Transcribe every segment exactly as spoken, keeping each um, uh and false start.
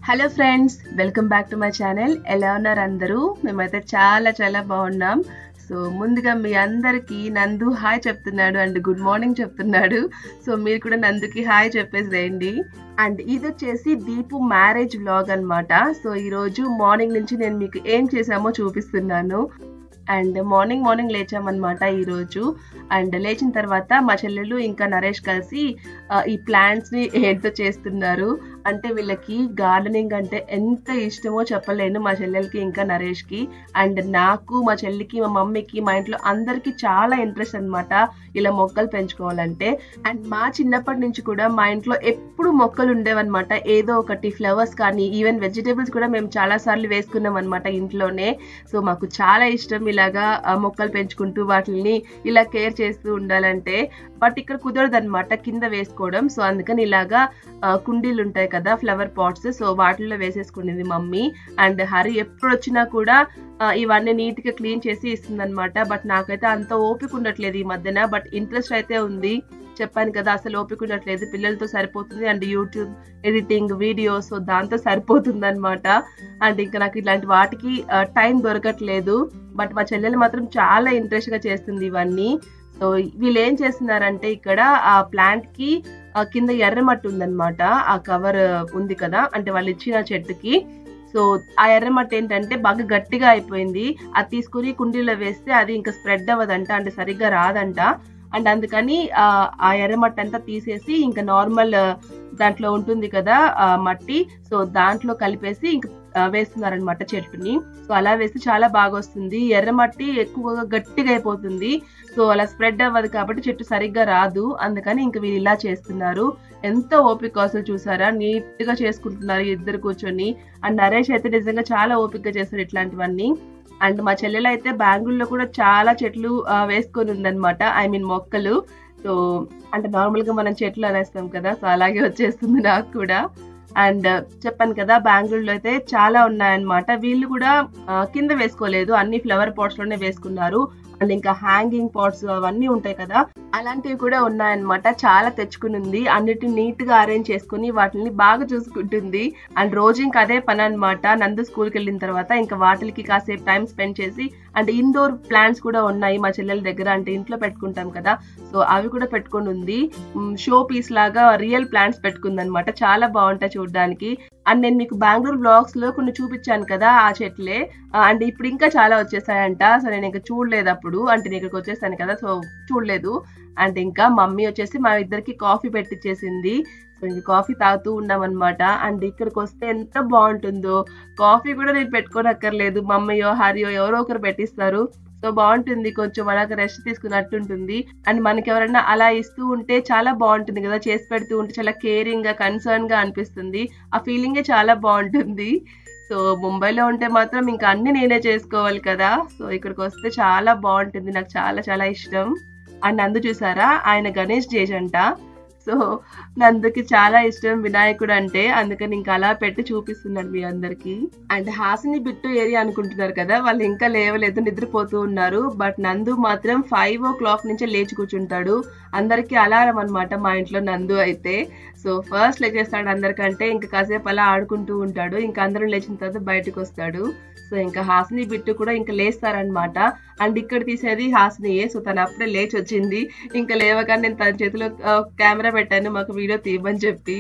Hello friends, welcome back to my channel. ఎలా ఉన్నారు అందరూ? మేమైతే చాలా చాలా బాగున్నాం. సో ముందుగా మీ అందరికీ నందు హాయ్ చెప్తున్నాడు అండ్ గుడ్ మార్నింగ్ చెప్తున్నాడు. సో మీరు కూడా నందుకి హాయ్ చెప్పేసేయండి. అండ్ ఇది వచ్చేసి దీపు మ్యారేజ్ వ్లాగ్ అనమాట. సో ఈరోజు మార్నింగ్ నుంచి నేను మీకు ఏం చేసామో చూపిస్తున్నాను. అండ్ మార్నింగ్ మార్నింగ్ లేచామన్నమాట ఈరోజు. అండ్ లేచిన తర్వాత మా చెల్లెలు ఇంకా నరేష్ కలిసి ఈ ప్లాంట్స్ని ఏంటో చేస్తున్నారు. అంటే వీళ్ళకి గార్డెనింగ్ అంటే ఎంత ఇష్టమో చెప్పలేను, మా చెల్లెలకి ఇంకా నరేష్కి. అండ్ నాకు, మా చెల్లికి, మా మమ్మీకి, మా ఇంట్లో అందరికీ చాలా ఇంట్రెస్ట్ అనమాట ఇలా మొక్కలు పెంచుకోవాలంటే. అండ్ మా చిన్నప్పటి నుంచి కూడా మా ఇంట్లో ఎప్పుడు మొక్కలు ఉండేవన్నమాట. ఏదో ఒకటి ఫ్లవర్స్ కానీ ఈవెన్ వెజిటేబుల్స్ కూడా మేము చాలా సార్లు వేసుకున్నాం అనమాట ఇంట్లోనే. సో మాకు చాలా ఇష్టం ఇలాగా మొక్కలు పెంచుకుంటూ వాటిని ఇలా కేర్ చేస్తూ ఉండాలంటే. బట్ ఇక్కడ కుదరదు అనమాట కింద వేసుకోవడం. సో అందుకని ఇలాగా కుండీలు ఉంటాయి కదా, ఫ్లవర్ పాట్స్, సో వాటిల్లో వేసేసుకునేది మమ్మీ. అండ్ హరి ఎప్పుడు వచ్చినా కూడా ఇవన్నీ నీట్ గా క్లీన్ చేసి ఇస్తుంది అనమాట. బట్ నాకైతే అంత ఓపిక ఉండట్లేదు ఈ మధ్యన. బట్ ఇంట్రెస్ట్ అయితే ఉంది. చెప్పాను కదా, అసలు ఓపిక ఉండట్లేదు. పిల్లలతో సరిపోతుంది and YouTube editing videos, so దాంతో సరిపోతుంది అనమాట. అండ్ ఇంకా నాకు ఇలాంటి వాటికి టైం దొరకట్లేదు. బట్ మా చెల్లెలు మాత్రం చాలా ఇంట్రెస్ట్ గా చేస్తుంది ఇవన్నీ. సో వీళ్ళు ఏం చేస్తున్నారంటే ఇక్కడ ఆ ప్లాంట్ కి కింద ఎర్రమట్టి ఉందన్నమాట. ఆ కవర్ ఉంది కదా, అంటే వాళ్ళు ఇచ్చిన చెట్టుకి. సో ఆ ఎర్రమట్టి ఏంటంటే బాగా గట్టిగా అయిపోయింది. అది తీసుకుని కుండీలో వేస్తే అది ఇంకా స్ప్రెడ్ అవ్వదంట, అంటే సరిగ్గా రాదంట. అండ్ అందుకని ఆ ఎర్రమట్టి అంతా తీసేసి ఇంకా నార్మల్ దాంట్లో ఉంటుంది కదా మట్టి, సో దాంట్లో కలిపేసి ఇంకా వేస్తున్నారనమాట చెట్టుని. సో అలా వేస్తే చాలా బాగా వస్తుంది. ఎర్రమట్టి ఎక్కువగా గట్టిగా అయిపోతుంది, సో అలా స్ప్రెడ్ అవ్వదు కాబట్టి చెట్టు సరిగ్గా రాదు. అందుకని ఇంకా వీళ్ళు ఇలా చేస్తున్నారు. ఎంత ఓపిక అసలు చూసారా, నీట్ గా చేసుకుంటున్నారు ఇద్దరు కూర్చొని. అండ్ నరేష్ అయితే నిజంగా చాలా ఓపికగా చేస్తారు ఇట్లాంటివన్నీ. అండ్ మా చెల్లెలు అయితే బెంగళూరులో కూడా చాలా చెట్లు వేసుకొని ఉందన్నమాట, ఐ మీన్ మొక్కలు. సో అంటే నార్మల్ గా మనం చెట్లు అనేస్తాం కదా, సో అలాగే వచ్చేస్తుంది నాకు కూడా. అండ్ చెప్పాను కదా, బెంగళూరులో అయితే చాలా ఉన్నాయన్నమాట. వీళ్ళు కూడా కింద వేసుకోలేదు, అన్ని ఫ్లవర్ పాట్స్ లోనే వేసుకున్నారు. అండ్ ఇంకా హ్యాంగింగ్ పాట్స్ అవన్నీ ఉంటాయి కదా, అలాంటివి కూడా ఉన్నాయన్నమాట. చాలా తెచ్చుకుని ఉంది. అన్నిటిని నీట్ గా అరేంజ్ చేసుకుని వాటిని బాగా చూసుకుంటుంది. అండ్ రోజు ఇంకా అదే పని అనమాట. నందు స్కూల్కి వెళ్ళిన తర్వాత ఇంకా వాటికి కాసేపు టైం స్పెండ్ చేసి, అండ్ ఇండోర్ ప్లాంట్స్ కూడా ఉన్నాయి మా చెల్లెల దగ్గర, అంటే ఇంట్లో పెట్టుకుంటాం కదా, సో అవి కూడా పెట్టుకుని ఉంది. షో పీస్ లాగా రియల్ ప్లాంట్స్ పెట్టుకుంది అనమాట. చాలా బాగుంటాయి చూడడానికి. అండ్ నేను మీకు బెంగళూరు బ్లాగ్స్ లో కొన్ని చూపించాను కదా ఆ చెట్లే. అండ్ ఇప్పుడు ఇంకా చాలా వచ్చేసాయంట. సో నేను ఇంకా చూడలేదు అప్పుడు, అంటే నేను ఇక్కడికి వచ్చేసాను కదా, సో చూడలేదు. అండ్ ఇంకా మమ్మీ వచ్చేసి మా ఇద్దరికి కాఫీ పెట్టించేసింది. సో ఇంక కాఫీ తాగుతూ ఉన్నాం అనమాట. అండ్ ఇక్కడికి వస్తే ఎంత బాగుంటుందో. కాఫీ కూడా నేను పెట్టుకోనక్కర్లేదు, మమ్మీయో హరియో ఎవరో ఒకరు పెట్టిస్తారు. సో బాగుంటుంది, కొంచెం అలాగ రెస్ట్ తీసుకున్నట్టు ఉంటుంది. అండ్ మనకి ఎవరైనా అలా ఇస్తూ ఉంటే చాలా బాగుంటుంది కదా, చేసి పెడుతూ ఉంటే చాలా కేరింగ్ గా, కన్సర్న్ గా అనిపిస్తుంది. ఆ ఫీలింగే చాలా బాగుంటుంది. సో ముంబైలో ఉంటే మాత్రం ఇంకా అన్ని నేనే చేసుకోవాలి కదా, సో ఇక్కడికి వస్తే చాలా బాగుంటుంది. నాకు చాలా చాలా ఇష్టం. అండ్ నందు చూసారా, ఆయన గణేష్ జేజ్ అంట. సో నందుకి చాలా ఇష్టం వినాయకుడు అంటే, అందుకని ఇంకా అలా పెట్టి చూపిస్తున్నాడు మీ అందరికి. అండ్ హాసిని బిట్టు ఏరియా అనుకుంటున్నారు కదా, వాళ్ళు ఇంకా లేవలేదు, నిద్రపోతూ ఉన్నారు. బట్ నందు మాత్రం ఫైవ్ ఓ క్లాక్ నుంచే లేచి కూర్చుంటాడు. అందరికి అలారం అనమాట మా ఇంట్లో నందు అయితే. సో ఫస్ట్ లేచేస్తాడు అందరికంటే, ఇంకా కాసేపు అలా ఆడుకుంటూ ఉంటాడు. ఇంకా అందరం లేచిన తర్వాత బయటకు వస్తాడు. సో ఇంకా హాసిని బిట్టు కూడా ఇంకా లేస్తారనమాట. అండ్ ఇక్కడ తీసేది హాసినియే. సో తను అప్పుడే లేచి వచ్చింది. ఇంకా లేవగానే నేను తన చేతిలో కెమెరా పెట్టాను మాకు వీడియో తీయమని చెప్పి.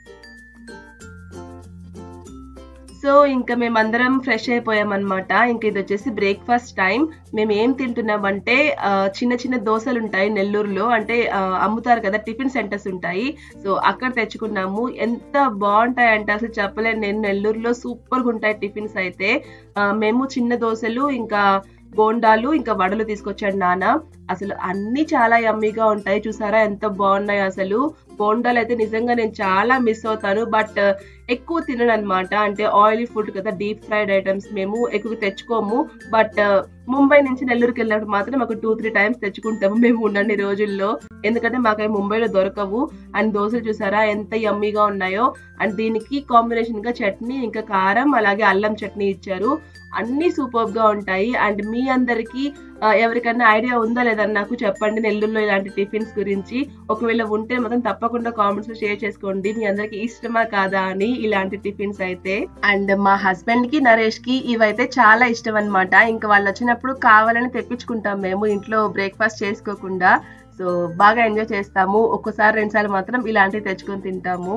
సో ఇంకా మేమందరం ఫ్రెష్ అయిపోయామన్నమాట. ఇంకా ఇది వచ్చేసి బ్రేక్ఫాస్ట్ టైం. మేము ఏం తింటున్నామంటే చిన్న చిన్న దోశలు ఉంటాయి నెల్లూరులో, అంటే అమ్ముతారు కదా, టిఫిన్ సెంటర్స్ ఉంటాయి. సో అక్కడ తెచ్చుకున్నాము. ఎంత బాగుంటాయి అంటే అసలు చెప్పలేను నేను. నెల్లూరులో సూపర్గా ఉంటాయి టిఫిన్స్ అయితే. మేము చిన్న దోశలు, ఇంకా బోండాలు, ఇంకా వడలు తీసుకొచ్చాడు నాన్న. అసలు అన్ని చాలా యమ్మీగా ఉంటాయి. చూసారా ఎంత బాగున్నాయి అసలు. బోండాలు అయితే నిజంగా నేను చాలా మిస్ అవుతాను. బట్ ఎక్కువ తినను అనమాట, అంటే ఆయిలీ ఫుడ్ కదా, డీప్ ఫ్రైడ్ ఐటమ్స్ మేము ఎక్కువ తెచ్చుకోము. బట్ ముంబై నుంచి నెల్లూరుకి వెళ్ళినప్పుడు మాత్రం ఒక టూ త్రీ టైమ్స్ తెచ్చుకుంటాము మేము ఉన్నన్ని రోజుల్లో, ఎందుకంటే మాకు అవి ముంబైలో దొరకవు. అండ్ దోశలు చూసారా ఎంత యమ్మీగా ఉన్నాయో. అండ్ దీనికి కాంబినేషన్ గా చట్నీ, ఇంకా కారం, అలాగే అల్లం చట్నీ ఇచ్చారు. అన్ని సూపర్ గా ఉంటాయి. అండ్ మీ అందరికి ఎవరికైనా ఐడియా ఉందా లేదా నాకు చెప్పండి నెల్లూరులో ఇలాంటి టిఫిన్స్ గురించి. ఒకవేళ ఉంటే మాత్రం తప్పకుండా కామెంట్స్ లో షేర్ చేసుకోండి మీ అందరికి ఇష్టమా కాదా అని ఇలాంటి టిఫిన్స్ అయితే. అండ్ మా హస్బెండ్ కి నరేష్ కి ఇవైతే చాలా ఇష్టం అనమాట. ఇంకా వాళ్ళు వచ్చినప్పుడు కావాలని తెప్పించుకుంటాం మేము ఇంట్లో బ్రేక్ఫాస్ట్ చేసుకోకుండా. సో బాగా ఎంజాయ్ చేస్తాము. ఒక్కసారి రెండుసార్లు మాత్రం ఇలాంటివి తెచ్చుకొని తింటాము.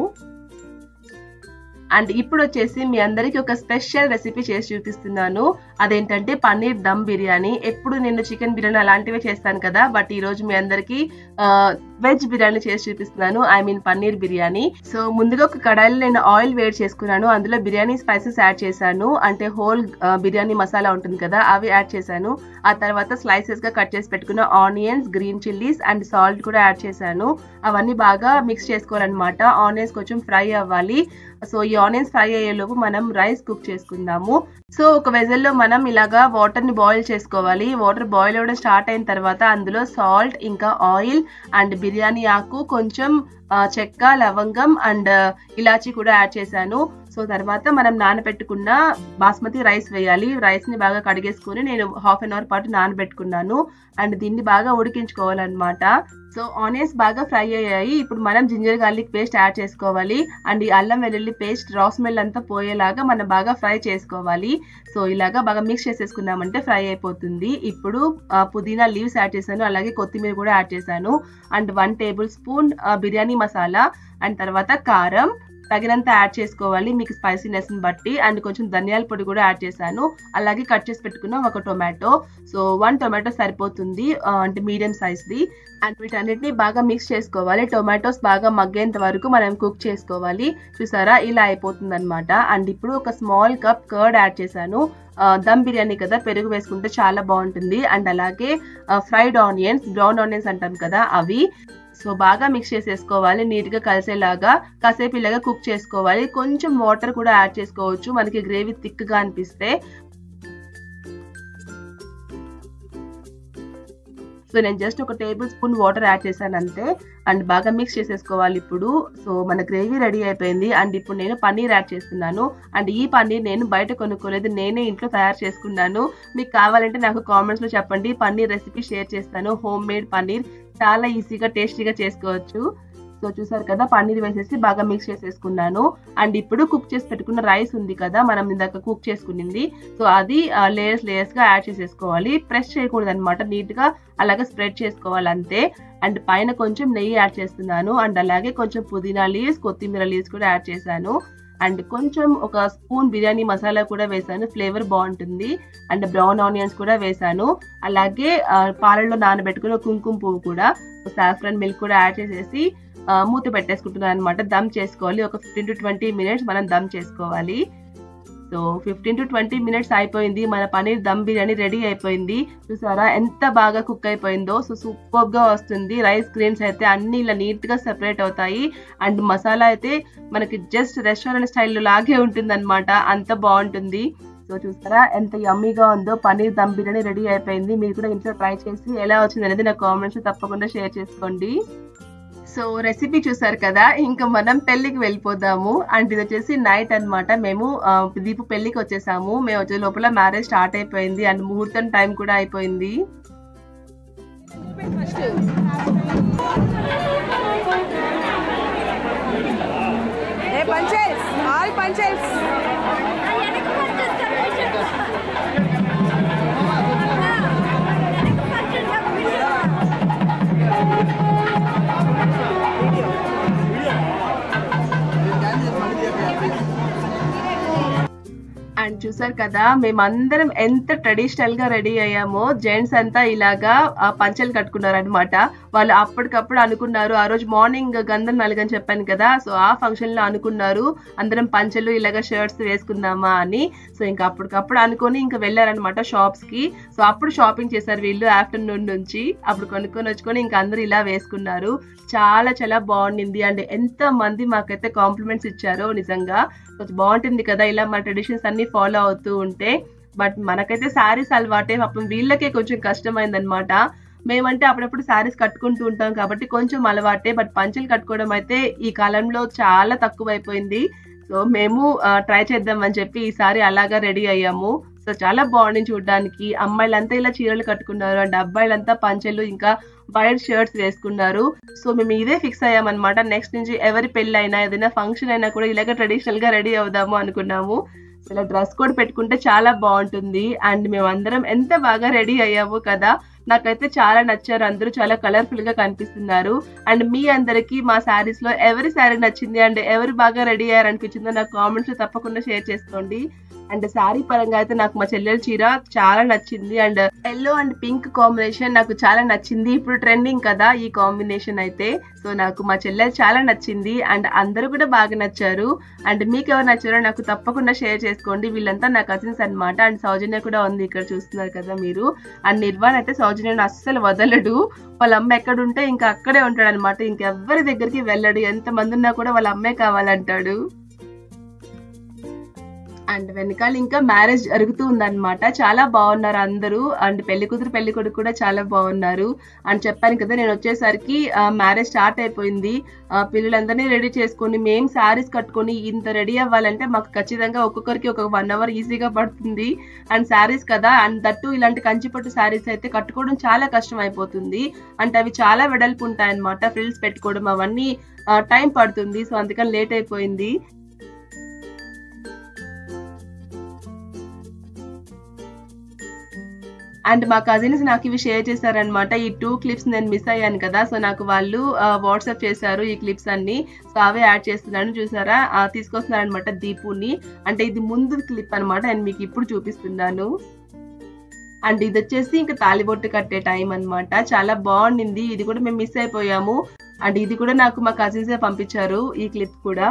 అండ్ ఇప్పుడు వచ్చేసి మీ అందరికి ఒక స్పెషల్ రెసిపీ చేసి చూపిస్తున్నాను. అదేంటంటే పన్నీర్ దమ్ బిర్యానీ. ఎప్పుడు నేను చికెన్ బిర్యానీ అలాంటివే చేస్తాను కదా, బట్ ఈ రోజు మీ అందరికి వెజ్ బిర్యానీ చేసి చూపిస్తున్నాను. I mean paneer biryani. So ముందుగా ఒక కడాయిలో నేను ఆయిల్ వేడి చేసుకున్నాను. అందులో బిర్యానీ స్పైసెస్ యాడ్ చేశాను. అంటే హోల్ బిర్యానీ మసాలా ఉంటుంది కదా, అవి యాడ్ చేశాను. ఆ తర్వాత స్లైసెస్ గా కట్ చేసి పెట్టుకున్న onions, green chillies and salt కూడా యాడ్ చేశాను. అవన్నీ బాగా మిక్స్ చేసుకోవాలన్నమాట. ఆనియన్స్ కొంచెం ఫ్రై అవ్వాలి. సో ఈ ఆనియన్స్ ఫ్రై అయ్యేలోపు మనం రైస్ కుక్ చేసుకుందాము. సో ఒక వెజల్లో మనం ఇలాగా వాటర్ ని బాయిల్ చేసుకోవాలి. వాటర్ బాయిల్ అవ్వడం స్టార్ట్ అయిన తర్వాత అందులో సాల్ట్, ఇంకా ఆయిల్ అండ్ బిర్యానీ ఆకు, కొంచెం చెక్క, లవంగం అండ్ ఇలాచీ కూడా యాడ్ చేశాను. సో తర్వాత మనం నానబెట్టుకున్న బాస్మతి రైస్ వేయాలి. రైస్ ని బాగా కడిగేసుకుని నేను హాఫ్ అన్ అవర్ పాటు నానబెట్టుకున్నాను. అండ్ దీన్ని బాగా ఉడికించుకోవాలన్నమాట. సో ఆనియన్స్ బాగా ఫ్రై అయ్యాయి. ఇప్పుడు మనం జింజర్ గార్లిక్ పేస్ట్ యాడ్ చేసుకోవాలి. అండ్ ఈ అల్లం వెల్లుల్లి పేస్ట్ రా స్మెల్ అంతా పోయేలాగా మనం బాగా ఫ్రై చేసుకోవాలి. సో ఇలాగా బాగా మిక్స్ చేసేసుకున్నామంటే ఫ్రై అయిపోతుంది. ఇప్పుడు పుదీనా లీవ్స్ యాడ్ చేశాను, అలాగే కొత్తిమీర కూడా యాడ్ చేశాను. And one tablespoon biryani masala and తర్వాత కారం తగినంత యాడ్ చేసుకోవాలి మీకు స్పైసీనెస్ ని బట్టి. అండ్ కొంచెం ధనియాల పొడి కూడా యాడ్ చేశాను. అలాగే కట్ చేసి పెట్టుకున్న ఒక టొమాటో. సో వన్ టొమాటో సరిపోతుంది, అంటే మీడియం సైజ్ ది. అండ్ వీటన్నిటిని బాగా మిక్స్ చేసుకోవాలి. టొమాటోస్ బాగా మగ్గేంత వరకు మనం కుక్ చేసుకోవాలి. చూసారా, ఇలా అయిపోతుంది అనమాట. అండ్ ఇప్పుడు ఒక స్మాల్ కప్ కర్డ్ యాడ్ చేశాను. దమ్ బిర్యానీ కదా, పెరుగు వేసుకుంటే చాలా బాగుంటుంది. అండ్ అలాగే ఫ్రైడ్ ఆనియన్స్, బ్రౌన్ ఆనియన్స్ అంటాం కదా, అవి. సో బాగా మిక్స్ చేసేసుకోవాలి నీట్ గా కలిసేలాగా. కాసేపు ఇలాగా కుక్ చేసుకోవాలి. కొంచెం వాటర్ కూడా యాడ్ చేసుకోవచ్చు మనకి గ్రేవీ థిక్ గా అనిపిస్తే. సో నేను జస్ట్ ఒక టేబుల్ స్పూన్ వాటర్ యాడ్ చేశాను అంతే. అండ్ బాగా మిక్స్ చేసేసుకోవాలి ఇప్పుడు. సో మన గ్రేవీ రెడీ అయిపోయింది. అండ్ ఇప్పుడు నేను పన్నీర్ యాడ్ చేస్తున్నాను. అండ్ ఈ పన్నీర్ నేను బయట కొనుక్కోలేదు, నేనే ఇంట్లో తయారు చేసుకున్నాను. మీకు కావాలంటే నాకు కామెంట్స్ లో చెప్పండి, పన్నీర్ రెసిపీ షేర్ చేస్తాను. హోమ్ మేడ్ పన్నీర్ చాలా ఈజీగా టేస్టీగా చేసుకోవచ్చు. సో చూసారు కదా, పన్నీర్ వేసేసి బాగా మిక్స్ చేసేసుకున్నాను. అండ్ ఇప్పుడు కుక్ చేసి పెట్టుకున్న రైస్ ఉంది కదా, మనం ఇందాక కుక్ చేసుకునింది, సో అది లేయర్స్ లేయర్స్ గా యాడ్ చేసేసుకోవాలి. ప్రెస్ చేయకూడదు అనమాట, నీట్ గా అలాగే స్ప్రెడ్ చేసుకోవాలి అంతే. అండ్ పైన కొంచెం నెయ్యి యాడ్ చేస్తున్నాను. అండ్ అలాగే కొంచెం పుదీనా లీవ్స్, కొత్తిమీర లీవ్స్ కూడా యాడ్ చేశాను. అండ్ కొంచెం ఒక స్పూన్ బిర్యానీ మసాలా కూడా వేసాను, ఫ్లేవర్ బాగుంటుంది. అండ్ బ్రౌన్ ఆనియన్స్ కూడా వేసాను. అలాగే పాలల్లో నానబెట్టుకుని కుంకుమ పువ్వు కూడా, సాఫ్రన్ మిల్క్ కూడా యాడ్ చేసేసి మూత పెట్టేసుకుంటున్నాను అనమాట. దమ్ చేసుకోవాలి. ఒక ఫిఫ్టీన్ టు ట్వంటీ మినిట్స్ మనం దమ్ చేసుకోవాలి. So fifteen to twenty minutes అయిపోయింది. మన పన్నీర్ దమ్ బిర్యానీ రెడీ అయిపోయింది. చూసారా ఎంత బాగా కుక్ అయిపోయిందో. సో సూపర్ గా వస్తుంది. రైస్ గ్రెయిన్స్ అయితే అన్ని ఇలా నీట్ గా సెపరేట్ అవుతాయి. అండ్ మసాలా అయితే మనకి జస్ట్ రెస్టారెంట్ స్టైల్లో లాగే ఉంటుంది అనమాట, అంత బాగుంటుంది. సో చూసారా ఎంత యమ్మీగా ఉందో. పన్నీర్ దమ్ బిర్యానీ రెడీ అయిపోయింది. మీరు కూడా ఇంట్లో ట్రై చేసి ఎలా వచ్చింది అనేది నా కామెంట్స్ తప్పకుండా షేర్ చేసుకోండి. సో రెసిపీ చూసారు కదా, ఇంకా మనం పెళ్లికి వెళ్ళిపోదాము. అండ్ ఇది వచ్చేసి నైట్ అనమాట. మేము దీపు పెళ్లికి వచ్చేసాము. మేము వచ్చే లోపల మ్యారేజ్ స్టార్ట్ అయిపోయింది. అండ్ ముహూర్తం టైం కూడా అయిపోయింది. అండ్ చూసారు కదా, మేమందరం ఎంత ట్రెడిషనల్ గా రెడీ అయ్యామో. జెంట్స్ అంతా ఇలాగా పంచలు కట్టుకున్నారు అనమాట. వాళ్ళు అప్పటికప్పుడు అనుకున్నారు, ఆ రోజు మార్నింగ్ గంధం నలుగని చెప్పాను కదా, సో ఆ ఫంక్షన్ లో అనుకున్నారు అందరం పంచలు ఇలాగా షర్ట్స్ వేసుకుందామా అని. సో ఇంకా అప్పటికప్పుడు అనుకొని ఇంకా వెళ్ళారనమాట షాప్స్ కి. సో అప్పుడు షాపింగ్ చేశారు వీళ్ళు ఆఫ్టర్నూన్ నుంచి. అప్పుడు కొనుక్కొని వచ్చుకొని ఇంకా అందరూ ఇలా వేసుకున్నారు. చాలా చాలా బాగుండింది. అండ్ ఎంత మంది మాకైతే కాంప్లిమెంట్స్ ఇచ్చారో. నిజంగా బాగుంటుంది కదా ఇలా మన ట్రెడిషన్స్ అన్ని ఫాలో అవుతూ ఉంటే. బట్ మనకైతే శారీస్ అలవాటే, పాపం వీళ్ళకే కొంచెం కష్టమైంది అనమాట. మేమంటే అప్పుడప్పుడు శారీస్ కట్టుకుంటూ ఉంటాం కాబట్టి కొంచెం అలవాటే. బట్ పంచలు కట్టుకోవడం అయితే ఈ కాలంలో చాలా తక్కువ అయిపోయింది. సో మేము ట్రై చేద్దాం అని చెప్పి ఈసారి అలాగా రెడీ అయ్యాము. సో చాలా బాగుంది చూడడానికి. అమ్మాయిలంతా ఇలా చీరలు కట్టుకున్నారు అండ్ అబ్బాయిలంతా పంచెలు ఇంకా వైట్ షర్ట్స్ వేసుకున్నారు. సో మేము ఇదే ఫిక్స్ అయ్యామన్నమాట. నెక్స్ట్ నుంచి ఎవరి పెళ్ళి అయినా ఏదైనా ఫంక్షన్ అయినా కూడా ఇలాగ ట్రెడిషనల్ గా రెడీ అవుదాము అనుకున్నాము. ఇలా డ్రెస్ కోడ్ పెట్టుకుంటే చాలా బాగుంటుంది. అండ్ మేము అందరం ఎంత బాగా రెడీ అయ్యాము కదా. నాకైతే చాలా నచ్చారు. అందరూ చాలా కలర్ఫుల్ గా కనిపిస్తున్నారు. అండ్ మీ అందరికి మా శారీస్ లో ఎవరి శారీ నచ్చింది అండ్ ఎవరు బాగా రెడీ అయ్యారు అనిపించిందో నాకు కామెంట్స్ లో తప్పకుండా షేర్ చేసుకోండి. అండ్ శారీ పరంగా అయితే నాకు మా చెల్లెల చీర చాలా నచ్చింది. And yellow and pink combination నాకు చాలా నచ్చింది. ఇప్పుడు ట్రెండింగ్ కదా ఈ కాంబినేషన్ అయితే. సో నాకు మా చెల్లెలు చాలా నచ్చింది అండ్ అందరూ కూడా బాగా నచ్చారు. అండ్ మీకు ఎవరు నచ్చారో నాకు తప్పకుండా షేర్ చేసుకోండి. వీళ్ళంతా నా కజిన్స్ అనమాట. అండ్ సౌజన్య కూడా ఉంది ఇక్కడ చూస్తున్నారు కదా మీరు. అండ్ నిర్వాణ్ అయితే సౌజన్యను అస్సలు వదలడు. వాళ్ళ అమ్మ ఎక్కడ ఉంటే ఇంకా అక్కడే ఉంటాడు అనమాట. ఇంకెవ్వరి దగ్గరికి వెళ్ళడు. ఎంత మంది ఉన్నా కూడా వాళ్ళ అమ్మే కావాలంటాడు. అండ్ వెనకాల ఇంకా మ్యారేజ్ జరుగుతూ ఉందన్నమాట. చాలా బాగున్నారు అందరూ. అండ్ పెళ్లి కూతురు పెళ్లి కొడుకు కూడా చాలా బాగున్నారు. అండ్ చెప్పాను కదా నేను వచ్చేసరికి మ్యారేజ్ స్టార్ట్ అయిపోయింది. పిల్లలందరినీ రెడీ చేసుకొని మేము శారీస్ కట్టుకొని ఇంత రెడీ అవ్వాలంటే మాకు ఖచ్చితంగా ఒక్కొక్కరికి ఒక వన్ అవర్ ఈజీగా పడుతుంది. అండ్ శారీస్ కదా, అండ్ దట్టు ఇలాంటి కంచిపట్టు శారీస్ అయితే కట్టుకోవడం చాలా కష్టం అయిపోతుంది. అంటే అవి చాలా వెడల్పు ఉంటాయి అన్నమాట. ఫ్రిల్స్ పెట్టుకోవడం అవన్నీ టైం పడుతుంది. సో అందుకని లేట్ అయిపోయింది. అండ్ మా కజిన్స్ నాకు ఇవి షేర్ చేశారనమాట. ఈ టూ క్లిప్స్ నేను మిస్ అయ్యాను కదా. సో నాకు వాళ్ళు వాట్సాప్ చేశారు ఈ క్లిప్స్ అన్ని. సో అవే యాడ్ చేస్తున్నాను చూసారా. తీసుకొస్తున్నారు అనమాట దీపుని. అంటే ఇది ముందు క్లిప్ అనమాట. నేను మీకు ఇప్పుడు చూపిస్తున్నాను. అండ్ ఇది వచ్చేసి ఇంకా తాలిబొట్టు కట్టే టైం అనమాట. చాలా బాగుండింది. ఇది కూడా మేము మిస్ అయిపోయాము. అండ్ ఇది కూడా నాకు మా కజిన్సే పంపించారు ఈ క్లిప్ కూడా.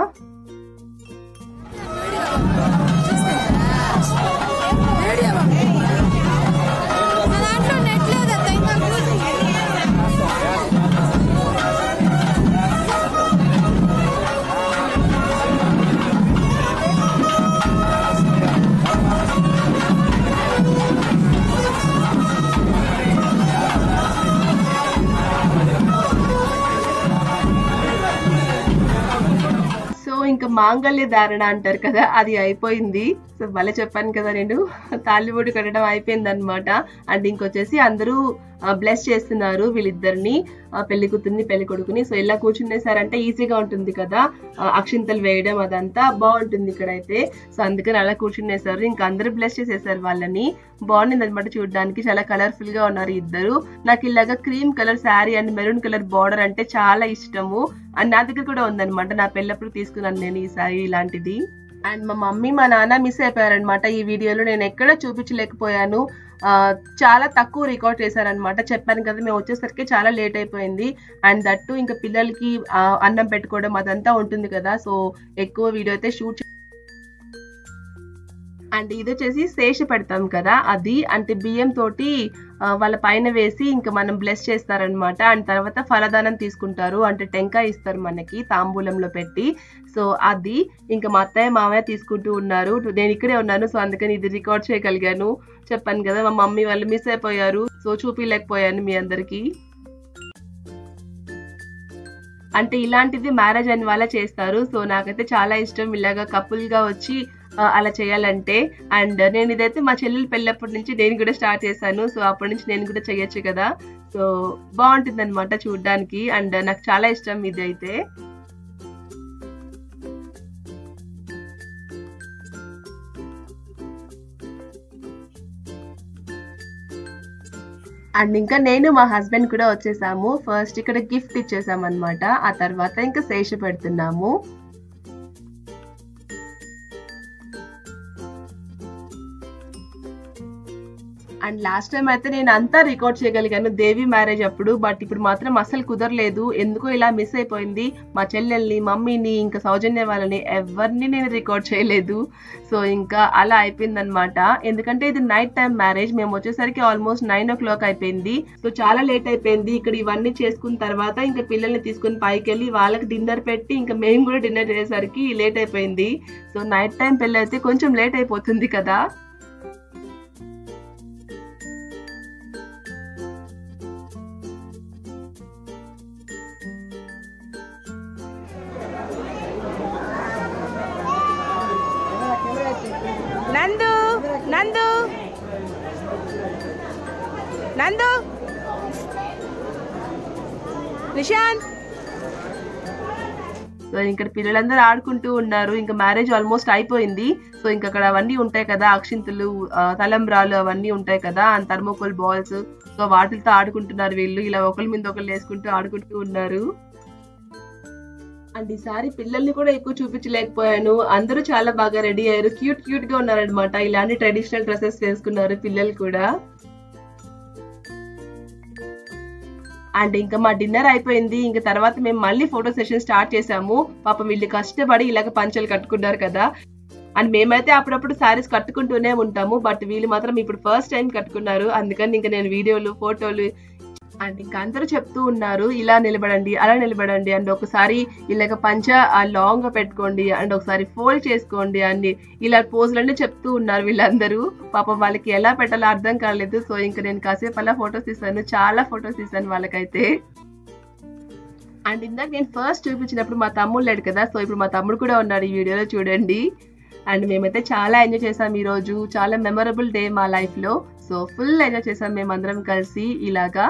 ఇంకా మాంగళ్య ధారణ అంటారు కదా, అది అయిపోయింది. సో భలే చెప్పాను కదా నేను. తాళిబొట్టు కట్టడం అయిపోయింది అనమాట. అండ్ ఇంకొచ్చేసి అందరూ బ్లెస్ చేస్తున్నారు వీళ్ళిద్దరిని, పెళ్లి కూతుర్ని పెళ్లి కొడుకుని. సో ఇలా కూర్చునేసారంటే ఈజీగా ఉంటుంది కదా, అక్షింతలు వేయడం అదంతా బాగుంటుంది ఇక్కడైతే. సో అందుకని అలా కూర్చునేసారు. ఇంకా అందరూ బ్లెస్ చేసేసారు వాళ్ళని. బాగుంది అనమాట చూడడానికి. చాలా కలర్ఫుల్ గా ఉన్నారు ఇద్దరు. నాకు ఇలాగా cream colour sari and maroon colour border అంటే చాలా ఇష్టము. అండ్ నా దగ్గర కూడా ఉందనమాట. నా పెళ్ళప్పుడు తీసుకున్నాను నేను ఈ శారీ ఇలాంటిది. అండ్ మా మమ్మీ మా నాన్న మిస్ అయిపోయారనమాట ఈ వీడియోలో. నేను ఎక్కడ చూపించలేకపోయాను. చాలా తక్కువ రికార్డ్ చేశారనమాట. చెప్పాను కదా మేము వచ్చేసరికి చాలా లేట్ అయిపోయింది. అండ్ దట్టు ఇంకా పిల్లలకి అన్నం పెట్టుకోవడం అదంతా ఉంటుంది కదా. సో ఎక్కువ వీడియో అయితే షూట్. అండ్ ఇది వచ్చేసి శేష పెడతాం కదా అది. అంటే బియ్యం తోటి వాళ్ళ పైన వేసి ఇంకా మనం బ్లెస్ చేస్తారనమాట. అండ్ తర్వాత ఫలదానం తీసుకుంటారు. అంటే టెంకాయ ఇస్తారు మనకి తాంబూలంలో పెట్టి. సో అది ఇంకా మా అత్తయ్య మామయ్య తీసుకుంటూ ఉన్నారు. నేను ఇక్కడే ఉన్నాను. సో అందుకని ఇది రికార్డ్ చేయగలిగాను. చెప్పాను కదా మా మమ్మీ వాళ్ళు మిస్ అయిపోయారు. సో చూపించలేకపోయాను మీ అందరికి. అంటే ఇలాంటిది మ్యారేజ్ అయిన వాళ్ళే చేస్తారు. సో నాకైతే చాలా ఇష్టం ఇలాగా కపుల్ గా వచ్చి అలా చేయాలంటే. అండ్ నేను ఇదైతే మా చెల్లెలు పెళ్ళప్పటి నుంచి నేను కూడా స్టార్ట్ చేశాను. సో అప్పటి నుంచి నేను కూడా చేయొచ్చు కదా. సో బాగుంటుంది అనమాట చూడడానికి. అండ్ నాకు చాలా ఇష్టం ఇది అయితే. అండ్ ఇంకా నేను మా హస్బెండ్ కూడా వచ్చేసాము. ఫస్ట్ ఇక్కడ గిఫ్ట్ ఇచ్చేసాం అనమాట. ఆ తర్వాత ఇంకా శేష పెడుతున్నాము. అండ్ లాస్ట్ టైం అయితే నేను అంతా రికార్డ్ చేయగలిగాను దేవి మ్యారేజ్ అప్పుడు. బట్ ఇప్పుడు మాత్రం అసలు కుదరలేదు. ఎందుకో ఇలా మిస్ అయిపోయింది. మా చెల్లెల్ని మమ్మీని ఇంకా సౌజన్య వాళ్ళని ఎవరిని నేను రికార్డ్ చేయలేదు. సో ఇంకా అలా అయిపోయింది అనమాట. ఎందుకంటే ఇది నైట్ టైం మ్యారేజ్. మేము వచ్చేసరికి ఆల్మోస్ట్ నైన్ ఓ క్లాక్ అయిపోయింది. సో చాలా లేట్ అయిపోయింది. ఇక్కడ ఇవన్నీ చేసుకున్న తర్వాత ఇంకా పిల్లల్ని తీసుకుని పైకి వెళ్ళి వాళ్ళకి డిన్నర్ పెట్టి ఇంకా మేము కూడా డిన్నర్ చేసేసరికి లేట్ అయిపోయింది. సో నైట్ టైం పెళ్ళి అయితే కొంచెం లేట్ అయిపోతుంది కదా. నందు నందు నందు నిశాంత్. సో ఇక్కడ పిల్లలందరూ ఆడుకుంటూ ఉన్నారు. ఇంకా మ్యారేజ్ ఆల్మోస్ట్ అయిపోయింది. సో ఇంకా అక్కడ అవన్నీ ఉంటాయి కదా, అక్షింతలు, తలంబ్రాలు అవన్నీ ఉంటాయి కదా, అండ్ థర్మోకోల్ బాల్స్. సో వాటితో ఆడుకుంటున్నారు వీళ్ళు. ఇలా ఒకరి మీద ఒకరు వేసుకుంటూ ఆడుకుంటూ ఉన్నారు. అండ్ ఈసారి పిల్లల్ని కూడా ఎక్కువ చూపించలేకపోయాను. అందరూ చాలా బాగా రెడీ అయ్యారు, క్యూట్ క్యూట్ గా ఉన్నారనమాట. ఇలాంటి ట్రెడిషనల్ డ్రెస్సెస్ వేసుకున్నారు పిల్లలు కూడా. అండ్ ఇంకా మా డిన్నర్ అయిపోయింది. ఇంకా తర్వాత మేము మళ్ళీ ఫోటో సెషన్ స్టార్ట్ చేసాము. పాపం వీళ్ళు కష్టపడి ఇలాగ పంచలు కట్టుకున్నారు కదా. అండ్ మేమైతే అప్పుడప్పుడు శారీస్ కట్టుకుంటూనే ఉంటాము, బట్ వీళ్ళు మాత్రం ఇప్పుడు ఫస్ట్ టైం కట్టుకున్నారు. అందుకని ఇంకా నేను వీడియోలు, ఫోటోలు అండ్ ఇంకా అందరూ చెప్తూ ఉన్నారు, ఇలా నిలబడండి, అలా నిలబడండి, అండ్ ఒకసారి ఇలాగ పంచ లాంగ్ గా పెట్టుకోండి, అండ్ ఒకసారి ఫోల్డ్ చేసుకోండి అని ఇలా పోజులన్నీ చెప్తూ ఉన్నారు వీళ్ళందరూ. పాపం వాళ్ళకి ఎలా పెట్టాలో అర్థం కాలేదు. సో ఇంకా నేను కాసేపు అలా ఫొటోస్ తీసాను, చాలా ఫొటోస్ తీసాను వాళ్ళకైతే. అండ్ ఇందాక నేను ఫస్ట్ చూపించినప్పుడు మా తమ్ముడు లేడు కదా, సో ఇప్పుడు మా తమ్ముడు కూడా ఉన్నాడు ఈ వీడియోలో, చూడండి. అండ్ మేమైతే చాలా ఎంజాయ్ చేసాం ఈ రోజు. చాలా మెమరబుల్ డే మా లైఫ్ లో. సో ఫుల్ ఎంజాయ్ చేసాం మేమందరం కలిసి ఇలాగా.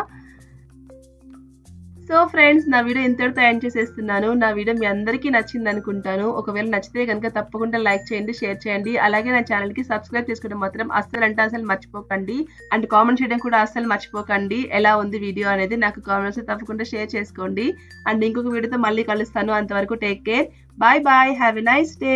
సో ఫ్రెండ్స్, నా వీడియో ఇంతటితో ఎండ్ చేసేస్తున్నాను. నా వీడియో మీ అందరికీ నచ్చింది అనుకుంటాను. ఒకవేళ నచ్చితే కనుక తప్పకుండా లైక్ చేయండి, షేర్ చేయండి. అలాగే నా ఛానల్ కి సబ్స్క్రైబ్ చేసుకోవడం మాత్రం అస్సలు అంటే అసలు మర్చిపోకండి. అండ్ కామెంట్ చేయడం కూడా అస్సలు మర్చిపోకండి. ఎలా ఉంది వీడియో అనేది నాకు కామెంట్స్ తప్పకుండా షేర్ చేసుకోండి. అండ్ ఇంకొక వీడియోతో మళ్ళీ కలుస్తాను. అంతవరకు take care, bye bye, have a nice day.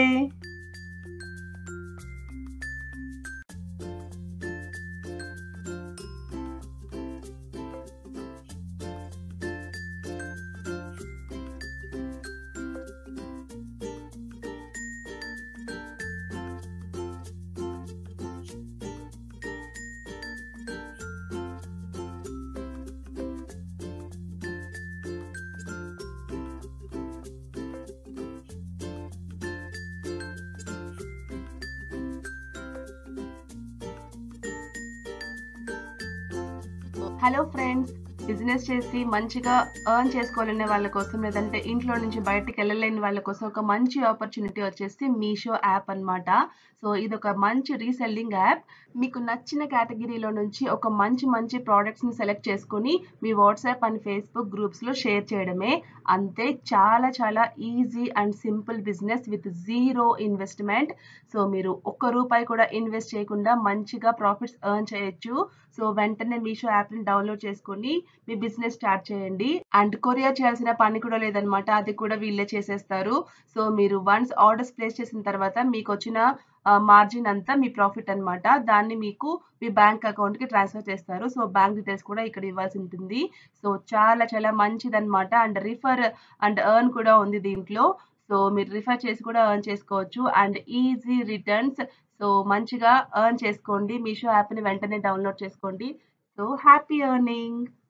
Hello friends, business చేసి మంచిగా ఎర్న్ చేసుకోవాలనే వాళ్ళ కోసం, లేదంటే ఇంట్లో నుంచి బయటకు వెళ్ళలేని వాళ్ళ కోసం ఒక మంచి ఆపర్చునిటీ వచ్చేసి మీషో యాప్ అన్నమాట. సో ఇది ఒక మంచి రీసెల్లింగ్ యాప్. మీకు నచ్చిన కేటగిరీలో నుంచి ఒక మంచి మంచి ప్రోడక్ట్స్ని సెలెక్ట్ చేసుకుని మీ వాట్సాప్ అండ్ ఫేస్బుక్ గ్రూప్స్లో షేర్ చేయడమే. అంతే, చాలా చాలా easy and simple business with zero investment. So మీరు ఒక్క రూపాయి కూడా ఇన్వెస్ట్ చేయకుండా మంచిగా ప్రాఫిట్స్ ఎర్న్ చేయొచ్చు. సో వెంటనే మీషో యాప్ని డౌన్లోడ్ చేసుకొని మీ బిజినెస్ స్టార్ట్ చేయండి. అండ్ కొరియర్ చేయాల్సిన పని కూడా లేదనమాట, అది కూడా వీళ్ళే చేసేస్తారు. సో మీరు వన్స్ ఆర్డర్స్ ప్లేస్ చేసిన తర్వాత మీకు వచ్చిన మార్జిన్ అంతా మీ ప్రాఫిట్ అన్నమాట. దాన్ని మీకు మీ బ్యాంక్ అకౌంట్ కి ట్రాన్స్ఫర్ చేస్తారు. సో బ్యాంక్ డీటెయిల్స్ కూడా ఇక్కడ ఇవ్వాల్సి ఉంటుంది. సో చాలా చాలా మంచిది అనమాట. అండ్ రిఫర్ అండ్ ఎర్న్ కూడా ఉంది దీంట్లో. సో మీరు రిఫర్ చేసి కూడా ఎర్న్ చేసుకోవచ్చు. And easy returns. సో మంచిగా ఎర్న్ చేసుకోండి. మీషో యాప్ని వెంటనే డౌన్లోడ్ చేసుకోండి. So happy earning.